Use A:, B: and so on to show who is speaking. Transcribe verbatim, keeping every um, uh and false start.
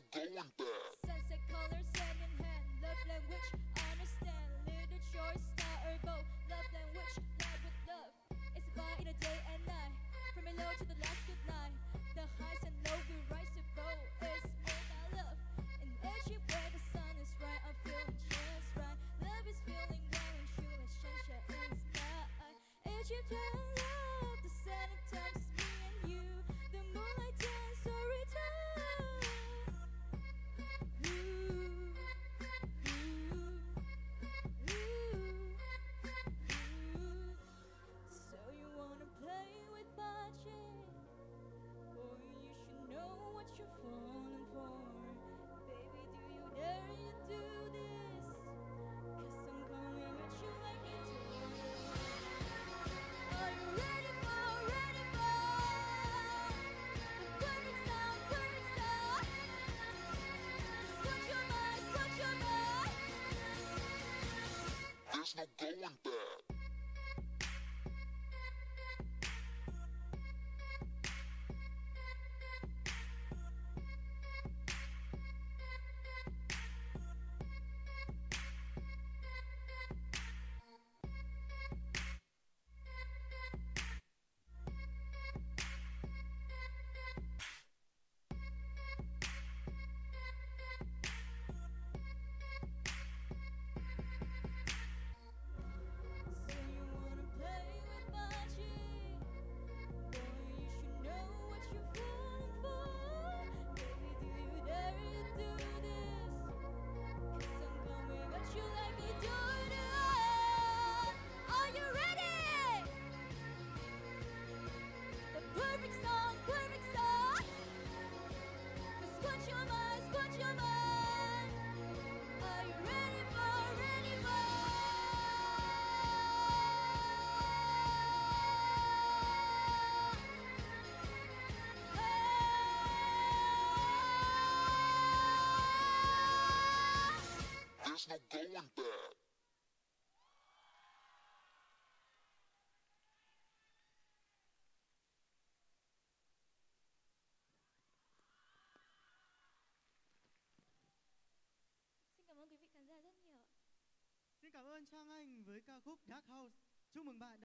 A: going back.
B: Sunset colors hand in hand, love language, understand. Literature, star or bow, love language, live with love. It's a fire in the day and night, from hello to the last good night. The highs and lows we rise to bow. It's all about love. In Egypt where the sun is right, I'm feeling just right. Love is feeling glowing true as sunshine in the sky. Egyptian love, the sun of times is me and you. The moonlight dance so return. Ooh, ooh, ooh, ooh. So you wanna play with magic? Boy, you should know what you're falling for. Baby, do you dare you do this? Cause I'm coming at you like you do. Are you ready for, ready for the perfect sound, perfect sound? Squat your mind, squat your mind.
A: There's no going back.
B: So you wanna play with magic? Boy, you should know what you're falling for. Baby, do you dare you do this? Cause I'm coming at you like you do it. Are you ready? The perfect song, perfect song. Squat your mind, squat your mind. Are you ready for, ready for?
A: There's no going back.
B: Xin cảm ơn quý vị khán giả rất nhiều.
C: Xin cảm ơn Trang Anh với ca khúc Dark House. Chúc mừng bạn.